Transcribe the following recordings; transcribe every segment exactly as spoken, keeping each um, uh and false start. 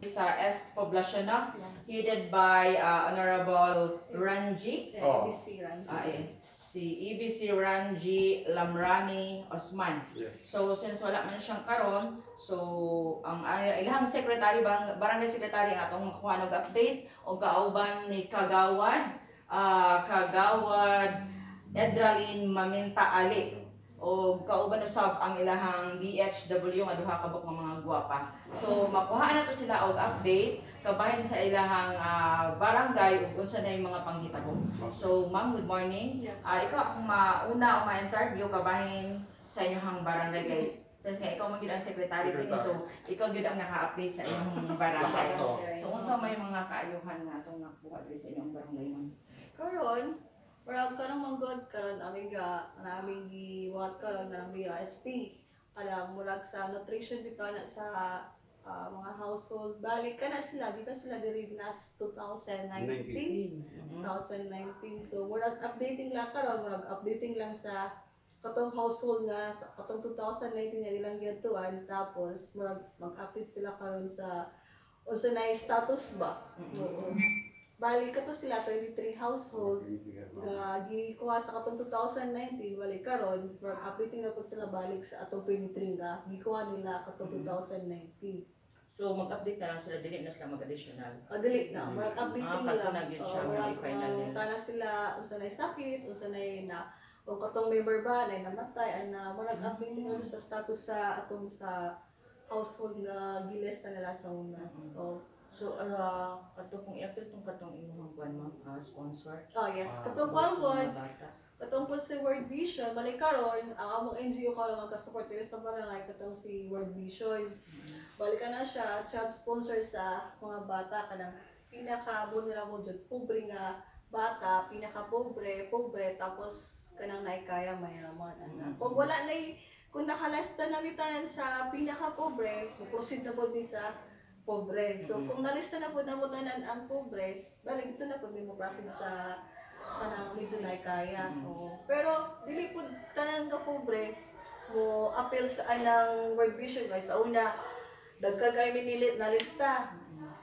sa East Poblacion, no? Yes. Headed by uh, Honorable Ranji. Yeah, Oh. A B C Ranji. Ah, eh, si E B C Ranji Lamrani Osman. Yes. So since wala man siyang karon, so ang ay, ilahang secretary barang, barangay secretary ang atong makuha og update o kauban ni Kagawad ah Kagawad Edralin Maminta Ali o kauban usab ang ilahang B H W nga duha ka buk nga mga gwapa. So makuhaan nato sila og update kabahin sa ilahang ah, barangay ug unsa na yung mga panghitabo. So ma'am, good morning. Yes. Ah, ikaw akong mauna o ma-interview kabahin sa inyong barangay kay since nga ikaw man gyud ang secretary kini, Secretary. so ikaw gyud ang naka-update sa inyong barangay. Lahat to. So unsa may mga kaayuhan nga atong nakuha diri sa inyong barangay ma'am? Karon, marag ka nang manggod karon amiga, naming giwat karon nga B S T. Alam murag sa nutrition bitaw na sa ah, mga household. Balik ka na sila, di ba sila diri nas twenty nineteen? twenty nineteen. So murag updating lang karon, murag updating lang sa katong household nga sa katong twenty nineteen nga nilang gituan, tapos murag mag-update sila karon sa unsa na yung status ba. Oo. Bali kato sila twenty-three household nga gikuha sa katong twenty nineteen, bali karon murag updating na pud sila balik sa atong twenty-three nga gikuha nila katong twenty nineteen. So mag-update na lang sila, dili na sila mag-additional. O dili na, murag Ah, updating kato lang. na gyud siya, O, may murag final uh, nila. tana sila unsa na sakit, unsa na na o katong member ba na namatay ana murag updating na sa status sa atong sa household nga gilista nila sa una. O So uh, kato kung i-update tong katong imong kuan ma'am, ah, sponsor. oh yes, Ah, katong Sa kwan mga bata. katong po si World Vision, balik karon ang among N G O karon magka-support diri sa barangay katong si World Vision. Balik ka na siya, siya sponsor sa mga bata kanang pinaka-vulnerable jud, pobre nga bata, pinaka-pobre, pobre tapos kanang naikaya mayaman ana. Kung wala na kung nakalista na bitanan sa pinaka-pobre, proceed na po ni sa pobre. So kung nalista na po na mo tanan ang pobre, balik ito na po mo proceed sa kanang medyo naikaya. Oo. Pero dili po tanan ka pobre mo appeal sa anang World Vision guys. Sa una, dagka kay minilit na lista.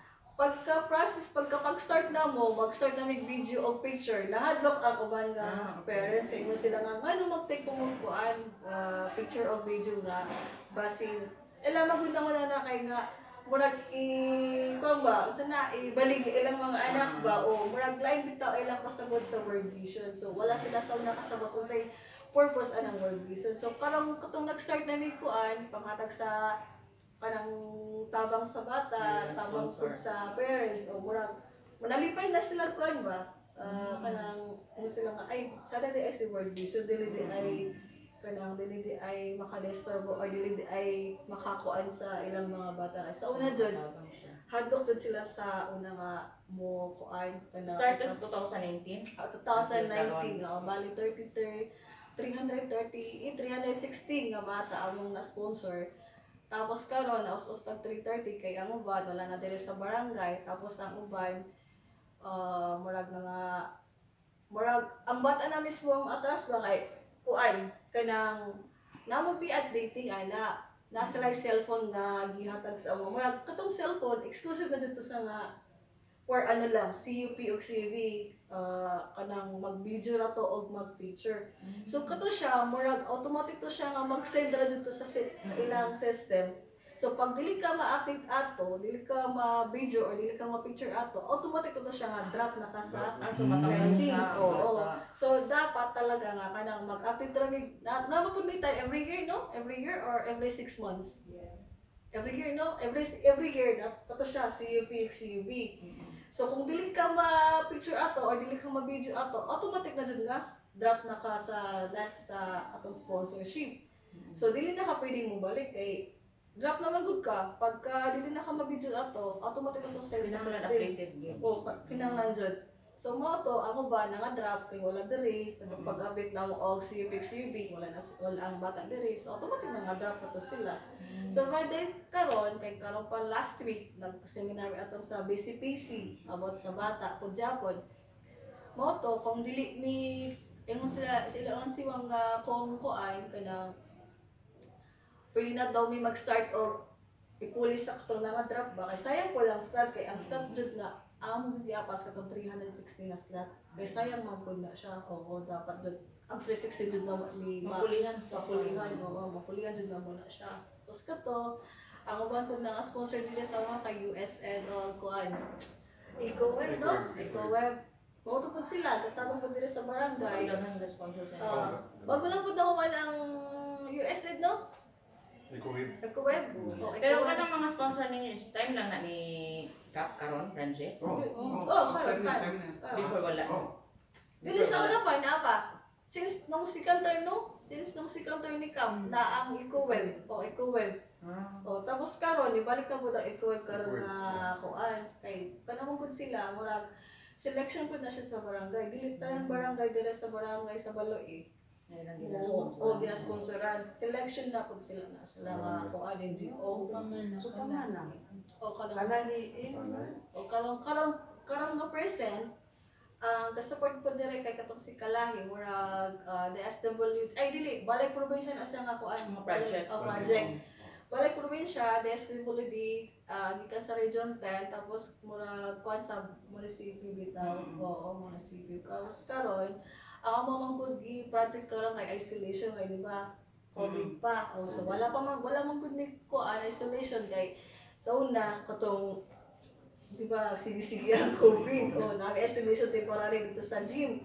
Pagka process, pagka pag-start na mo, mag-start na may video o picture, nahadlok ang uban nga Ah, parents, sa imo sila nga, ano mag-take po mo kuan, uh, picture o video nga, basin, ilang magunda mo na na kay nga, murag i, kung ba, usa na, ibalig ilang mga anak ba, o murag line bitaw ilang kasabot sa World Vision. So, wala sila sa una kasabot kung say purpose anang World Vision. So, karang katong nag-start na may kuan, panghatag sa kanang tabang sa bata, Yes, tabang sponsor. pud sa parents, o murag manalipay na sila kuan ba? Ah, kanang ano sila nga ay sa dili ay si World Vision, dili di ay kanang dili di ay makalestorbo or dili di ay makakuan sa ilang mga bata. Sa una jud, Tabang siya. hadlok jud sila sa una nga mo kuan kanang Start of twenty nineteen. Ah, twenty nineteen nga bali thirty three hundred thirty eh, three hundred sixteen nga bata among na-sponsor. Tapos karon naus-us tag three thirty kay ang uban wala na diri sa barangay, tapos ang uban uh, murag na nga murag ang bata na mismo ang atras ba kay kuan kanang namo pi updating ana na sila cellphone nga gihatag sa amo murag katong cellphone exclusive na dito sa nga or ano lang C U P o C V uh, kanang mag-video na to o mag-picture. So kato siya, murag automatic to siya nga mag-send ra dito sa, si- sa ilang system. So pag dili ka ma-update ato, dili ka ma-video or dili ka ma-picture ato, automatic to siya nga drop na ka sa Ah, so matawag testing. sa Oo. bata. So dapat talaga nga kanang mag-update ra mi na napapud may time every year no? Every year or every six months. Every year no? Every every year na kato siya C U P C U B. So kung dili ka ma-picture ato or dili ka ma-video ato, automatic na jud nga drop na ka sa last sa atong sponsorship. So dili na ka pwedeng mo balik kay drop na magud ka. Pagka dili na ka ma-video ato, automatic na to send sa Kinahanglan system. updated game. O kinahanglan jud. So mo to ako ba nga drop kay wala diri katong pag-update na mo og C U P C U B wala na wala ang bata diri. So automatic na nga drop na to sila. So by then karon kay karon pa last week nag-seminar ato sa B C P C about sa bata pud Japon. Mo to kung dili mi ingon sila sila on siwang nga kung kuan kana pwede na daw mi mag-start og ipulis sa katong nga drop ba kay sayang ko lang slot kay ang slot jud na amo um, giapas katong three hundred sixty na slot kay sayang man pud na siya oo dapat jud ang three sixty jud na ni ma Mapulihan sa mapulihan oo mapulihan jud na mo na siya tapos kato ang uban pud nga sponsor dili sa mga kay U S N o kuan EcoWeb no EcoWeb mo to pud sila katanong pud dili sa barangay Sila nang sponsor sa inyo. uh, bago lang pud ako man ang U S N no Ikuwib. EcoWeb oh, Pero kanang mga sponsor ninyo is time lang na ni Cap karon Ranjit. Oh, Oh, oh, karon, time na, karon. time na. Ah. Before wala. Oh, Dili sa una pa na pa. Since nung second term no, since nung second term ni Cam na ang EcoWeb o EcoWeb. Ah. O tapos karon ibalik na pud ang EcoWeb karon na kuan kay panahon pud sila murag selection pud na siya sa barangay. Dili tayong barangay dili sa barangay sa Baloy. Ngayon lang Oo, gina-sponsor. o gina-sponsoran. Selection na pud sila na sila nga kuan N G O. Supamana. O kanang Kalali eh. alay. o karong karong karong nga present ang ka-support po dire kay katong si Kalahi murag uh, the S W ay dili balay probinsya asa nga kuan Mga project. o project balay probinsya the S W D uh, gikan sa region ten tapos murag kuan sa munisipyo bitaw Mm. oo munisipyo tapos karon ang amo man pud gi project karon kay isolation kay di ba COVID pa o so wala pa man wala man pud ni kuan isolation kay sa una katong di ba sige-sige ang COVID o na-isolation temporary dito sa gym.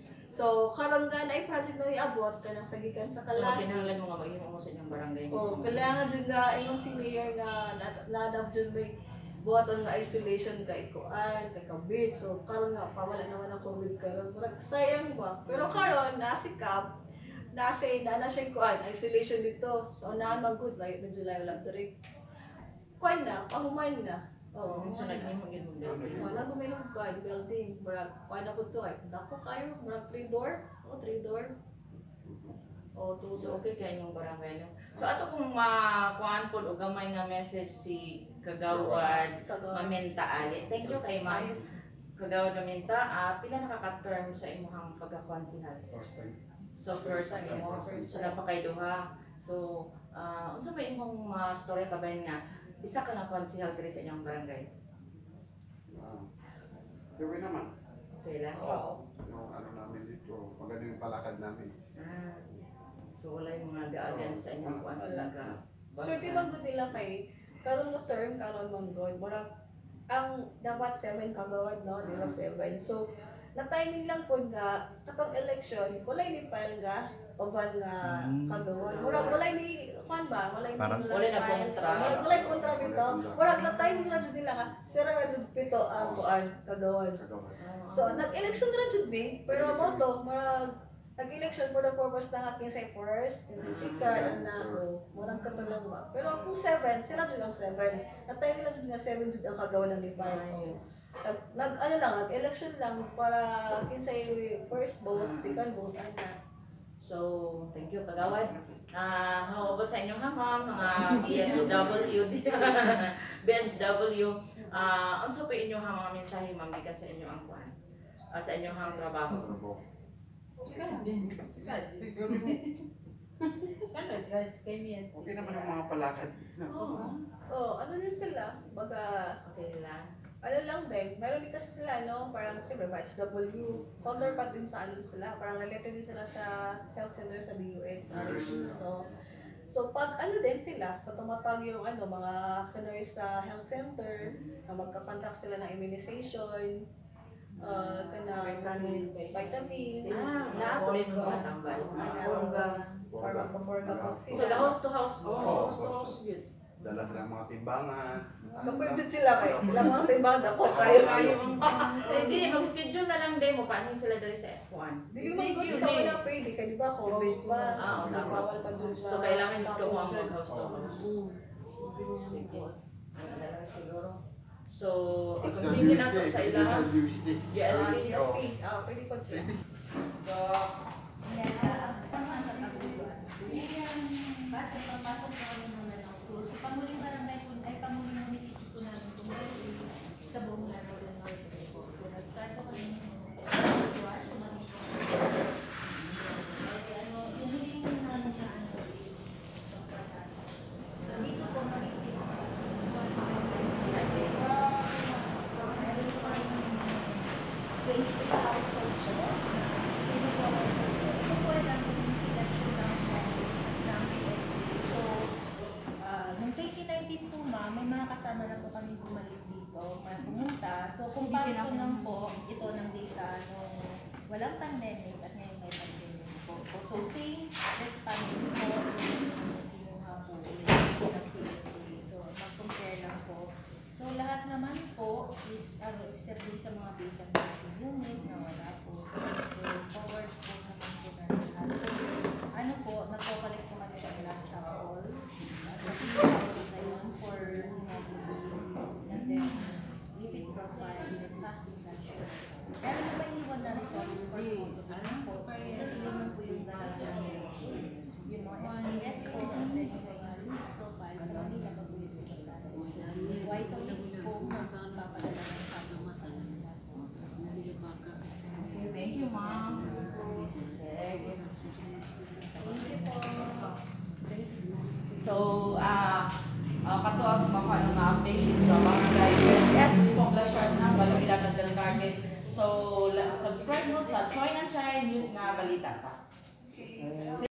So karon nga na project na iabot kanang sagikan sa So Kalahi. kinahanglan mo nga maghimo mo sa inyong barangay O mismo. kailangan jud nga imong senior nga nadab jud may buhaton nga isolation kay kuan kay COVID. So karon nga pawala naman ang COVID karon. Murag sayang ba? Pero karon nasikap nasa na na siya kuan isolation dito. So unahan man good like medyo layo lang diri. Kuan na, pahuman na. Oo. So naghimo gyud mo building. Wala ko may kuan building. Murag kuan na pud to ay. Dako kayo murag three door. O three door. O two So door. okay kay inyong barangay no. So ato kung makuan pod og gamay nga message si Kagawad Kagawa. Maminta Ali. Thank you kay Ma'am Kagawad Maminta. Ah, pila nakaka-term sa imong pagkakonsinal? First time. So first time mo. So na pa kay duha. So ah unsa ba imong uh, story kabayan nga isa ka lang konsihal diri sa inyong barangay? Ah. Gawin naman. Okay lang. Oo. Yung ano namin dito, maganda yung palakad namin. Ah. So wala yung mga gaagan sa inyong kuan Wala. talaga. Sure, di ba good nila kay karon nga term karon man god murag ang dapat seven kagawad no di ba seven so na timing lang po nga katong election walay ni file nga oban nga kagawad murag walay ni kuan ba walay ni Parang- Walay na kontra. Murag walay kontra dito murag na timing na jud nila nga sira ra jud pito ang kuan kagawad Kagawa. so nag-election ra jud mi pero mo to murag nag-election for the purpose na nga kinsay first, kinsay second, na ako. Murang katulang ba. Pero kung seven, sila jud ang seven. At time lang jud nga seven jud ang kagawa ng divine. Ay. Nag, nag, ano lang, nag-election lang para kinsay first vote, second vote, ana. So, thank you Kagawad. Ah, how about sa inyong hamam, mga B S W, B S W, ah, unsa pa inyong hamam mensahe ma'am gikan sa inyong ang kuan? Ah, sa inyong hang trabaho. Trabaho. Okay naman ang mga palakad. Oo. Oh, ano din sila? Baga, Okay lang. ano lang din, meron din kasi sila, no? Parang siyempre, ba, H W, counterpart din sa ano sila, parang related din sila sa health center sa D U H, R S U. So, so pag ano din sila, pag tumatawag yung ano, mga nurse sa health center, na magkakontak sila ng immunization, uh, kana Vitamins. vitamins, Ah, na-apply mo mga tambal. Orga. Pharmacoforga vaccine. So, the house to house Oo. mo. House to house yun. Dala sila ng mga timbangan. Kapag jud sila kayo, ilang mga timbang ako Ako kayo. kayo. Eh, Hindi, mag-schedule na lang din mo. Paano sila dali sa F one? Dili mo good sa una pwede ka, di ba? COVID pa. Ah, oo, So, tama. bawal pa jud So, na- kailangan dito mo ang mag-house to house. Mm. Sige. Ano na lang siguro. So, At sa i-continue lang to U S D, sa ilang U S D. U S Ah, D. U S T. Ah, pwede po sila. So, Basta papasok na kami ng Lanao School. Sa pamuling barangay po, ay pamuling munisipyo po namin po sa buong Lanao del Norte po. So nag-start po kami ng Suwan, tumating po. Ay ano, yung hiling namin na ano is pagkakata. So dito po mag-stay po kami. makakasama na po kami bumalik dito, ma- pumunta. So, comparison lang po ito ng data nung walang pandemic at ngayon may pandemic po. So, same responding po yung kinuha po ulit ng P S A. So, mag-compare lang po. So, lahat naman po is, ano, except din sa mga vacant nursing unit na wala po. So, forward po naman po na lahat. So, ano po, nagpo-collect po kami ng last sample. Uh, sa two thousand na yun for hemoglobin and then lipid profile and fasting blood sugar. Pero yung maiiwan na results for photo, ano po, kasi yun lang po yung dahil sa yung mga F T S po and then yung mga lipid profile sa Manila pa po yung lipid classes. Twice a week po magpapadala ng sample sa kanila po. Okay, thank you, ma'am. Sige. Thank you po. So, ah, uh, kato ang mga ano na update is sa barangay yes, poblasyon ng Balawidad at Del Carmen. So, la- subscribe mo sa Choy and Chai News na balita pa.